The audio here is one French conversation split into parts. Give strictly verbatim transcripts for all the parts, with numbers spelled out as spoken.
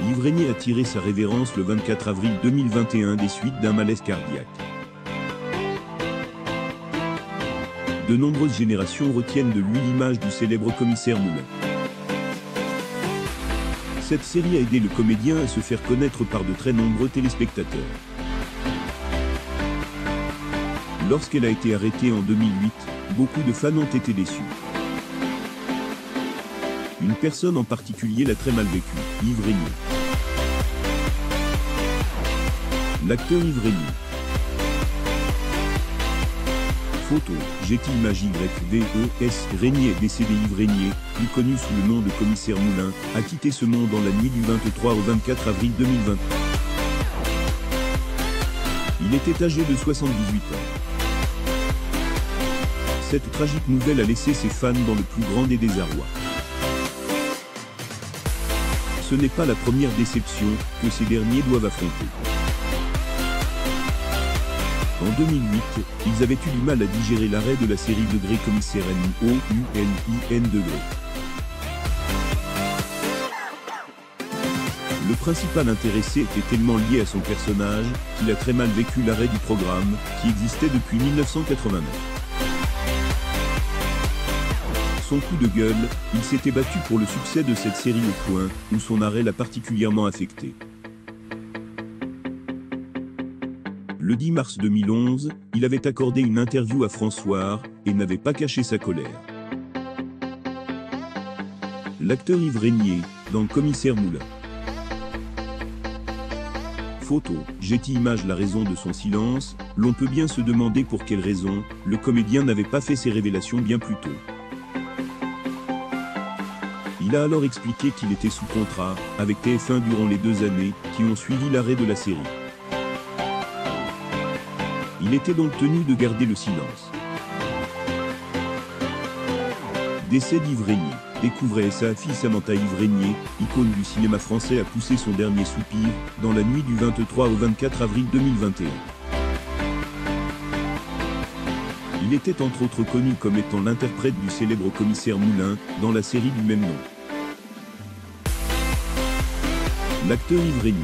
Yves Régnier a tiré sa révérence le vingt-quatre avril deux mille vingt et un des suites d'un malaise cardiaque. De nombreuses générations retiennent de lui l'image du célèbre commissaire Moulin. Cette série a aidé le comédien à se faire connaître par de très nombreux téléspectateurs. Lorsqu'elle a été arrêtée en deux mille huit, beaucoup de fans ont été déçus. Une personne en particulier l'a très mal vécu, Yves Régnier. L'acteur Yves Régnier. Photo, Getty Images Y V E S. Régnier, décédé. Yves Régnier, plus connu sous le nom de commissaire Moulin, a quitté ce monde dans la nuit du vingt-trois au vingt-quatre avril deux mille vingt. Il était âgé de soixante-dix-huit ans. Cette tragique nouvelle a laissé ses fans dans le plus grand des désarrois. Ce n'est pas la première déception que ces derniers doivent affronter. En deux mille huit, ils avaient eu du mal à digérer l'arrêt de la série Degré Commissaire N O U L I N Degré. Le principal intéressé était tellement lié à son personnage qu'il a très mal vécu l'arrêt du programme, qui existait depuis mille neuf cent quatre-vingt-neuf. Son coup de gueule, il s'était battu pour le succès de cette série au point où son arrêt l'a particulièrement affecté. Le dix mars deux mille onze, il avait accordé une interview à François et n'avait pas caché sa colère. L'acteur Yves Régnier, dans le commissaire Moulin. Photo, Getty Images. La raison de son silence, l'on peut bien se demander pour quelle raison le comédien n'avait pas fait ses révélations bien plus tôt. Il a alors expliqué qu'il était sous contrat avec T F un durant les deux années qui ont suivi l'arrêt de la série. Il était donc tenu de garder le silence. Décès d'Yves Régnier. Découvrez sa fille Samantha. Yves Régnier, icône du cinéma français, a poussé son dernier soupir dans la nuit du vingt-trois au vingt-quatre avril deux mille vingt et un. Il était entre autres connu comme étant l'interprète du célèbre commissaire Moulin dans la série du même nom. L'acteur Yves Régnier.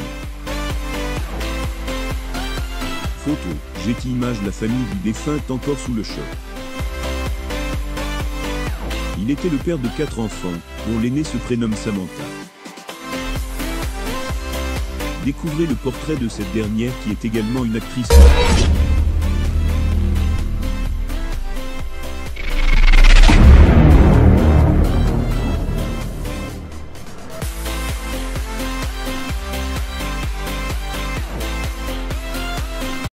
Photo, Getty Images. La famille du défunt est encore sous le choc. Il était le père de quatre enfants, dont l'aîné se prénomme Samantha. Découvrez le portrait de cette dernière qui est également une actrice.